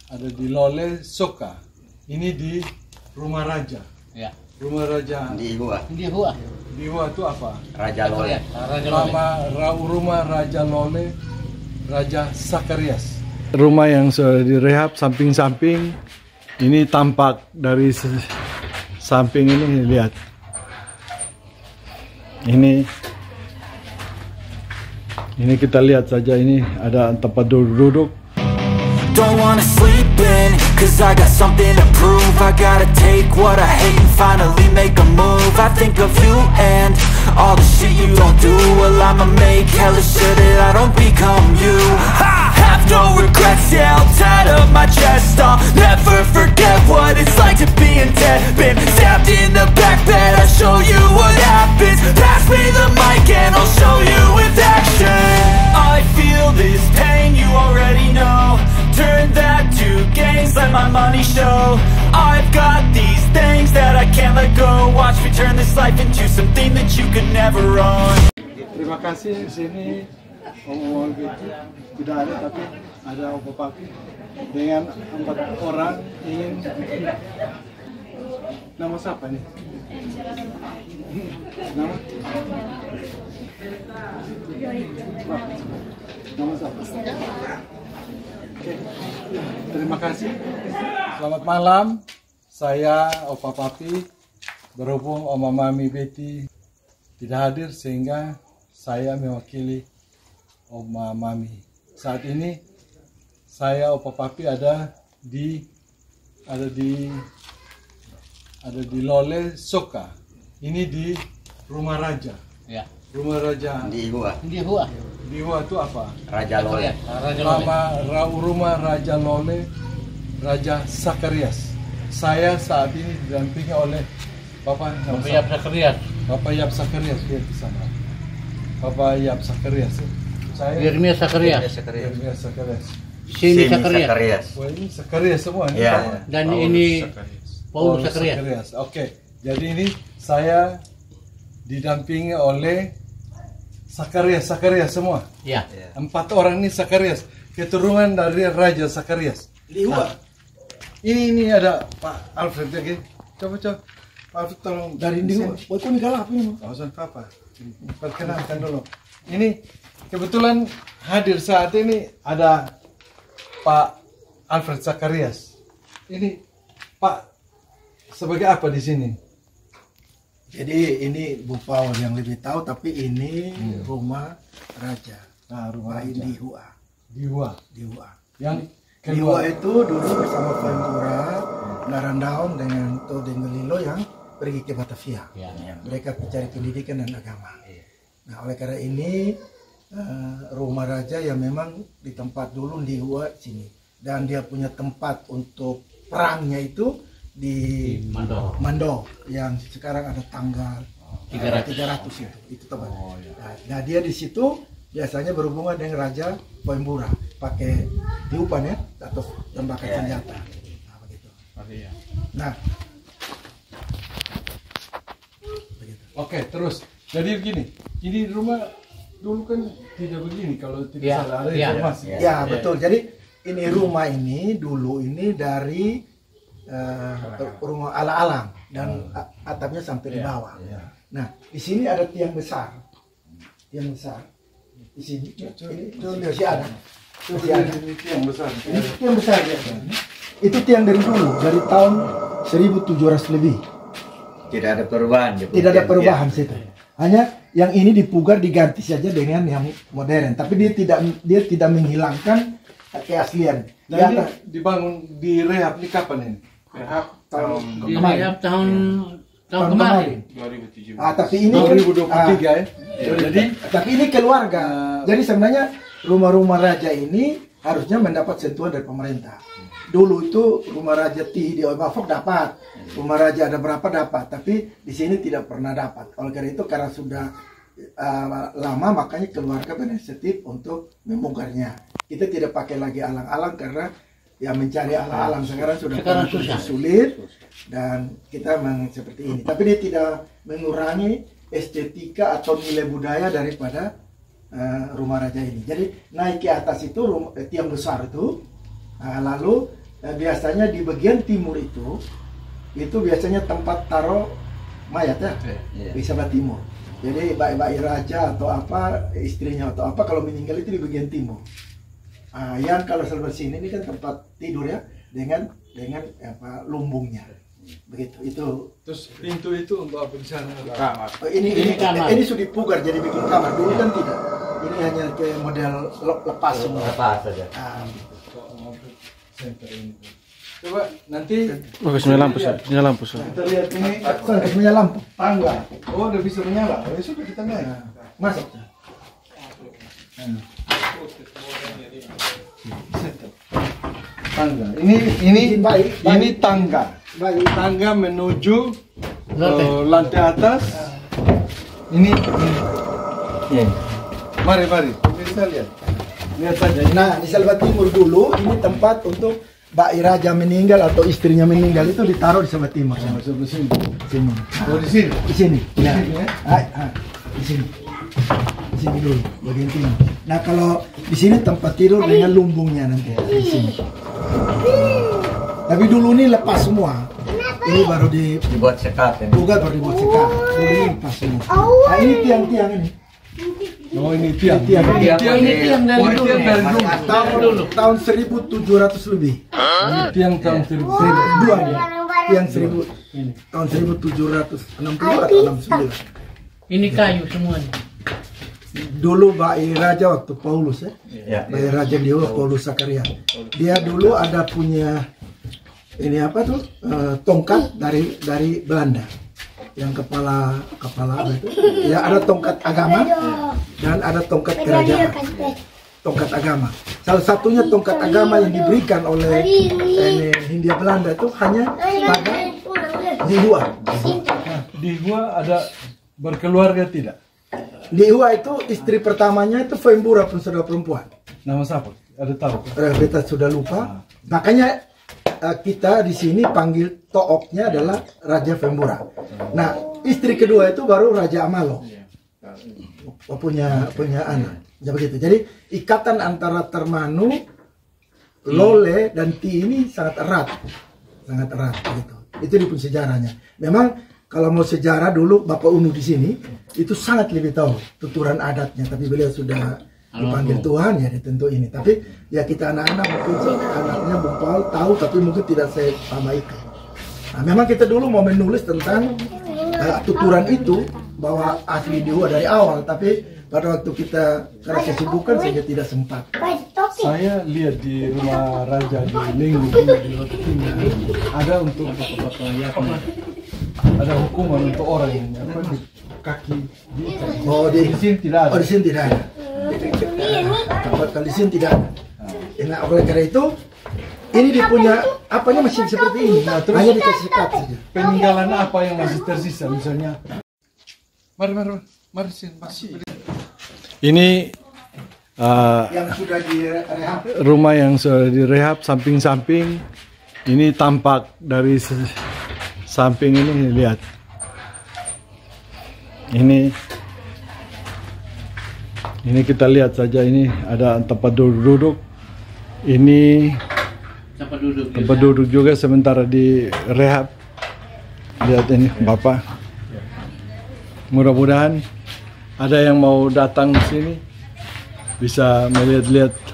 ada di Lole Soka. Ini di Rumah Raja. Ya. Rumah Raja Di Hua. Di Hua. di Hua itu apa? Raja Lole. Rumah Raja Lole, Raja Sakarias. Rumah yang sudah direhab samping-samping. Ini tampak dari samping ini, lihat. Ini kita lihat saja, ini ada tempat duduk. Don't wanna sleep in, cause I got something to prove. I gotta take what I hate and finally make a move. I think of you and all the shit you don't do. Well, I'ma make hella sure that I don't become you. I have no regrets, yeah, I'll tie up my chest. I'll never forget what it's like to be in debt. Been stabbed in the back bed, I'll show you what happens. Pass me the mic and I'll show you with action. I feel this pain, you already know. Turn that to gains, let my money show. I've got these things that I can't let go. Watch me turn this life into something that you could never own. Terima kasih. Di sini Om Betty tidak ada, tapi ada Opa Papi dengan 4 orang ingin. Nama siapa nih? Nama? Nama siapa? Oke. Terima kasih. Selamat malam. Saya Opa Papi. Berhubung Oma Mami Betty tidak hadir, sehingga saya mewakili Oma Mami. Saat ini saya Opa Papi ada di Lole Soka. Ini di Rumah Raja. Ya. Rumah Raja. Di Hua. Di Hua. Di Hua itu apa? Raja Lole. Rumah Raja Lole, Raja Sakarias. Saya saat ini didampingi oleh Bapak Yap Sakarias. Bapak Yap Sakarias, lihat di sana. Bapak Yap Sakarias. Saya Yeremia Sakarias. Yeremia Sakarias. Sini Sakarias. Wah, ini Sakarias semua nih. Ya. Dan ini Paulus Sakarias. Oke. Jadi ini saya didampingi oleh Sakarias semua. Ya. 4 orang ini Sakarias, keturunan dari Raja Sakarias. Di Hua. Ini ada Pak Alfred lagi. Coba. Pak Alfred tolong Dari di Hua. Buat kau galak ini. Nggak usah apa. Perkenalkan dulu. Ini kebetulan hadir saat ini ada Pak Alfred Sakarias. Ini Pak sebagai apa di sini? Jadi ini Bu Paul yang lebih tahu, tapi ini rumah raja. Nah, rumah Raja. Raja. Di Hua. Di Hua. Yang Di Hua itu dulu bersama Ventura, Narandaon dengan Todeng Melilo yang pergi ke Batavia. Ya. Mereka mencari pendidikan dan agama. Nah, oleh karena ini rumah raja yang memang di tempat dulu di Hua sini, dan dia punya tempat untuk perangnya itu di Mando yang sekarang ada tanggal 300 itu tempat. Nah, dia di situ biasanya berhubungan dengan Raja Poembura, pakai tiupan ya atau tembakan senjata. Nah, begitu. Nah, begitu. Oke, terus. Jadi begini, ini rumah dulu kan tidak begini kalau tidak salah ada informasi. Ya, betul. Jadi ini rumah ini dulu ini dari rumah ala-alang dan atapnya sampai di bawah. Nah, di sini ada tiang besar. Tiang besar. Di sini ini masih ada. Ini tiang besar. Ini tiang besar ya. Itu tiang dari dulu, dari tahun 1700 lebih. Tidak ada perubahan. Tidak ada perubahan situ. Hanya yang ini dipugar diganti saja dengan yang modern, tapi dia tidak menghilangkan keaslian. Nah, ini dibangun, direhab ini kapan ini? Tahun tahun kemarin. 2017. Tapi ini 2023 ya. Jadi tapi ini keluarga. Jadi sebenarnya rumah-rumah raja ini harusnya mendapat sentuhan dari pemerintah. Dulu itu rumah raja di Oibafok dapat, rumah raja ada berapa dapat, tapi di sini tidak pernah dapat. Oleh karena itu, karena sudah lama, makanya keluarga berinisiatif untuk membongkarnya. Kita tidak pakai lagi alang-alang karena ya mencari alang-alang sekarang sudah sulit, dan kita memang seperti ini. Tapi dia tidak mengurangi estetika atau nilai budaya daripada rumah raja ini. Jadi naik ke atas itu tiang besar itu, lalu Nah, biasanya di bagian timur itu biasanya tempat taruh mayat ya, di sebelah timur. Jadi baik raja atau apa, istrinya atau apa kalau meninggal itu di bagian timur. Yang kalau sebelah sini ini kan tempat tidur ya, dengan apa lumbungnya. Begitu itu. Terus pintu itu untuk apa di sana? Kamar. Ini sudah dipugar jadi bikin kamar. Dulu kan tidak. Ini hanya kayak model lepas semua. Lepas saja. Center ini. Coba nanti Bagus nyala lampu. Kita lihat ini punya lampu tangga. oh udah bisa menyala. Ya sudah kita naik. Masuk. Tangga. Ini tangga. Baik. Tangga menuju lantai atas. Ini. Mari. Bisa lihat. Lihat saja. Nah, di sebelah timur dulu ini tempat untuk bayi raja meninggal atau istrinya meninggal itu ditaruh di sebelah timur. Sebelah sini. Sini. Oh di sini. Di sini. Ya. Di sini, ya? Di sini. Di sini dulu bagian timur. Nah, kalau di sini tempat tidur dengan lumbungnya nanti di sini. Tapi dulu ini lepas semua. Ini baru Dibuat sekat ini. dibuka baru dibuat sekarang. Dulu ini lepas semua. Nah, ini tiang-tiang ini. Oh ini tiang. Tiang. Ini tiang dari dulu. Tahun 1700 lebih. Tiang tahun 1000. Dua nih. Tiang 1000 tahun 1760 atau 69. Ini kayu semuanya. Dulu bayi raja waktu Paulus ya. Ya. Bayi raja dia Paulus Zakaria. Dia dulu ada punya ini apa tuh tongkat dari Belanda. Yang kepala apa itu? Ya ada tongkat agama dan ada tongkat kerajaan. Tongkat agama. Salah satunya tongkat agama yang diberikan oleh Hindia Belanda itu hanya pada Dihua. Dihua ada berkeluarga tidak? Dihua itu istri pertamanya itu Fembura pun saudara perempuan. Nama siapa? Ada tahu? Kita sudah lupa. Makanya kita di sini panggil tooknya adalah Raja Fembura. Nah, istri kedua itu baru Raja Amalo. Punya anak. Ya begitu. Jadi ikatan antara Termanu, Lole dan Ti ini sangat erat. Sangat erat gitu. Itu di pun sejarahnya. Memang kalau mau sejarah dulu Bapak Unu di sini itu sangat lebih tahu tuturan adatnya, tapi beliau sudah dipanggil Tuhan ya tentu ini. Tapi ya kita anak-anak mungkin anaknya Bung Paul tahu tapi mungkin tidak saya sampaikan. Nah, memang kita dulu mau menulis tentang tuturan itu bahwa asli Dihua dari awal, tapi pada waktu kita karena kesibukan sehingga tidak sempat. Saya lihat di rumah raja di Linggu di Lotus Tinggi ada untuk bapak-bapak ada hukuman untuk orang yang apa di kaki di sini tidak ada. Oh, di sini tidak ada. Kalau di sini tidak ada. Nah, oleh karena itu ini dia punya apanya masih seperti ini. Nah, terus hanya dikasih sekat saja. Peninggalan apa yang masih tersisa misalnya? Mari sini. Ini Yang sudah direhab. rumah yang sudah direhab samping-samping. Ini tampak dari samping ini lihat. Ini kita lihat saja, ini ada tempat duduk. Ini tempat duduk juga sementara di rehab. Lihat ini Bapak. Mudah-mudahan ada yang mau datang ke sini bisa melihat-lihat